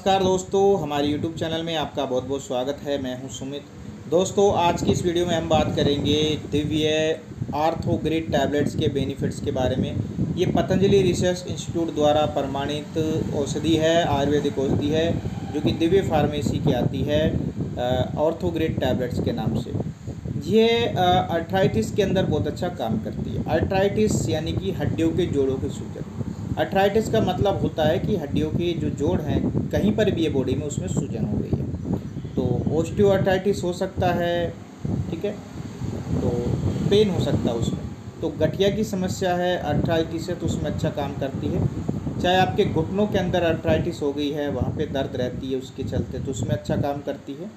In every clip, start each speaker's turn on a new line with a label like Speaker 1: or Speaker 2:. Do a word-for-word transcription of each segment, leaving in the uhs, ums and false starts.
Speaker 1: नमस्कार दोस्तों, हमारे यूट्यूब चैनल में आपका बहुत बहुत स्वागत है। मैं हूं सुमित। दोस्तों, आज की इस वीडियो में हम बात करेंगे दिव्य आर्थोग्रिड टैबलेट्स के बेनिफिट्स के बारे में। ये पतंजलि रिसर्च इंस्टीट्यूट द्वारा प्रमाणित औषधि है, आयुर्वेदिक औषधि है, जो कि दिव्य फार्मेसी की आती है आर्थोग्रिड टैबलेट्स के नाम से। ये अर्थराइटिस के अंदर बहुत अच्छा काम करती है। अर्थराइटिस यानी कि हड्डियों के जोड़ों के सूजन। अर्थराइटिस का मतलब होता है कि हड्डियों के जो जोड़ हैं, कहीं पर भी ये बॉडी में उसमें सूजन हो गई है। तो ऑस्टियोआर्थराइटिस हो सकता है, ठीक है, तो पेन हो सकता है उसमें। तो गठिया की समस्या है, अर्थराइटिस है, तो उसमें अच्छा काम करती है। चाहे आपके घुटनों के अंदर अर्थराइटिस हो गई है, वहाँ पे दर्द रहती है उसके चलते, तो उसमें अच्छा काम करती है।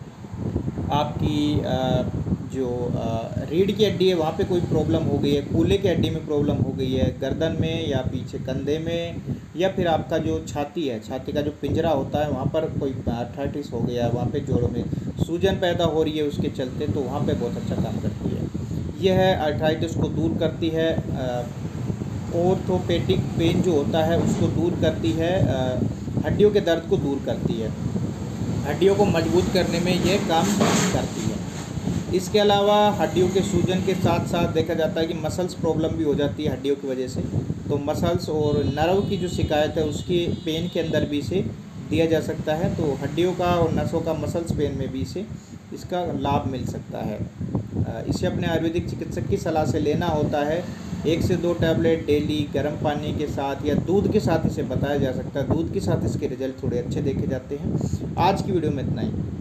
Speaker 1: आपकी जो रीढ़ की हड्डी है, वहाँ पे कोई प्रॉब्लम हो गई है, कूल्हे की हड्डी में प्रॉब्लम हो गई है, गर्दन में या पीछे कंधे में, या फिर आपका जो छाती है, छाती का जो पिंजरा होता है, वहाँ पर कोई अर्थराइटिस हो गया है, वहाँ पे जोड़ों में सूजन पैदा हो रही है उसके चलते, तो वहाँ पे बहुत अच्छा काम करती है। यह है अर्थराइटिस को दूर करती है। ऑर्थोपेडिक पेन जो होता है उसको दूर करती है, हड्डियों के दर्द को दूर करती है, हड्डियों को मजबूत करने में ये काम करती है। इसके अलावा हड्डियों के सूजन के साथ साथ देखा जाता है कि मसल्स प्रॉब्लम भी हो जाती है हड्डियों की वजह से। तो मसल्स और नर्व की जो शिकायत है उसके पेन के अंदर भी इसे दिया जा सकता है। तो हड्डियों का और नसों का मसल्स पेन में भी इसे इसका लाभ मिल सकता है। इसे अपने आयुर्वेदिक चिकित्सक की सलाह से लेना होता है। एक से दो टैबलेट डेली गर्म पानी के साथ या दूध के साथ इसे बताया जा सकता है। दूध के साथ इसके रिजल्ट थोड़े अच्छे देखे जाते हैं। आज की वीडियो में इतना ही।